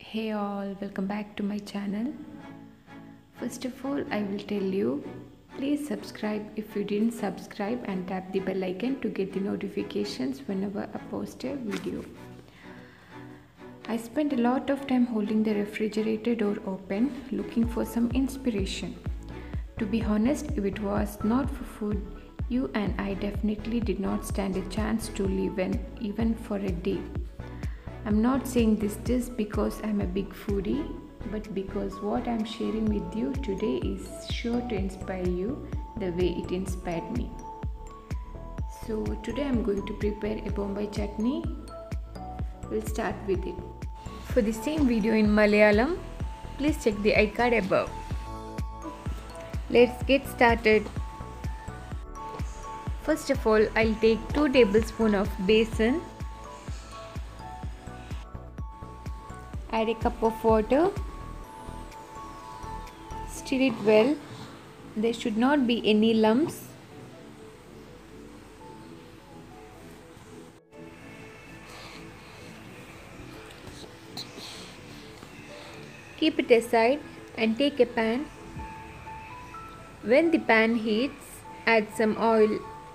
Hey all, welcome back to my channel. First of all, I will tell you, please subscribe if you didn't subscribe and tap the bell icon to get the notifications whenever I post a video. I spent a lot of time holding the refrigerator door open looking for some inspiration. To be honest, if it was not for food, you and I definitely did not stand a chance to live even for a day. I'm not saying this just because I'm a big foodie, but because what I'm sharing with you today is sure to inspire you the way it inspired me. So today I'm going to prepare a bombay chutney. We'll start with it. For the same video in Malayalam, please check the iCard above. Let's get started. First of all, I'll take 2 tablespoons of besan. Add a cup of water. Stir it well. There should not be any lumps. Keep it aside and take a pan. When the pan heats, add some oil.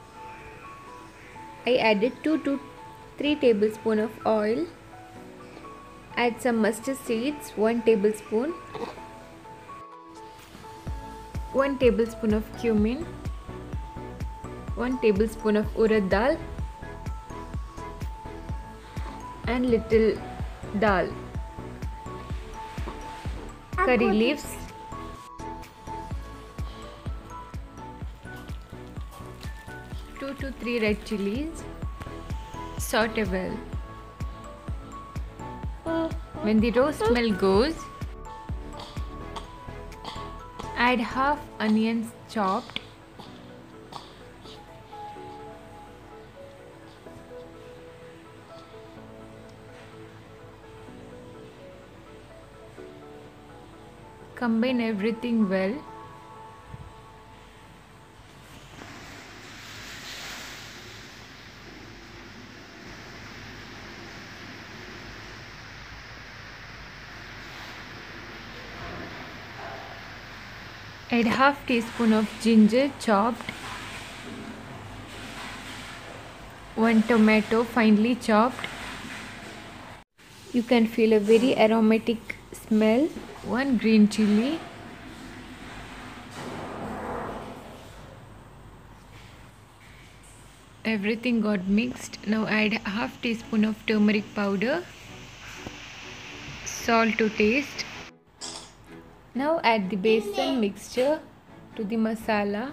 I added 2 to 3 tablespoons of oil. Add some mustard seeds, 1 tablespoon, 1 tablespoon of cumin, 1 tablespoon of urad dal and little dal, curry leaves, two to 3 red chilies. Saute well. When the raw smell goes, add half onions chopped, combine everything well. Add half teaspoon of ginger chopped, 1 tomato finely chopped. You can feel a very aromatic smell. 1 green chili, everything got mixed. Now add half teaspoon of turmeric powder, salt to taste. Now add the besan mixture to the masala.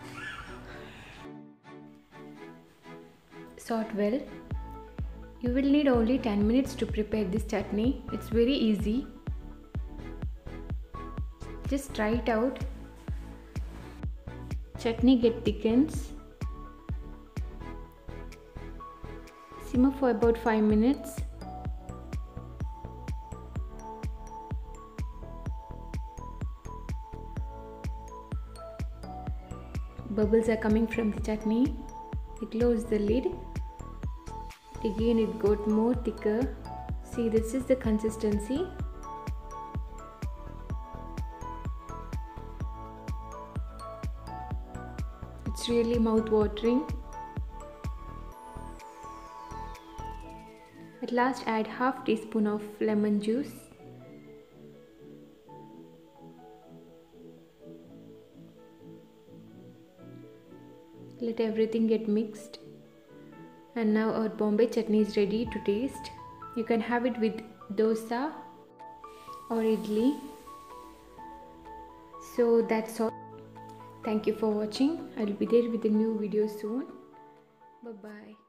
Saute well. You will need only 10 minutes to prepare this chutney. It's very easy. Just try it out. Chutney thickens. Simmer for about 5 minutes. Bubbles are coming from the chutney. I close the lid. Again it got more thicker. See, this is the consistency. It's really mouth-watering. At last add half teaspoon of lemon juice. Let everything get mixed. And now our bombay chutney is ready to taste. You can have it with dosa or idli. So that's all. Thank you for watching. I'll be there with a new video soon. Bye bye.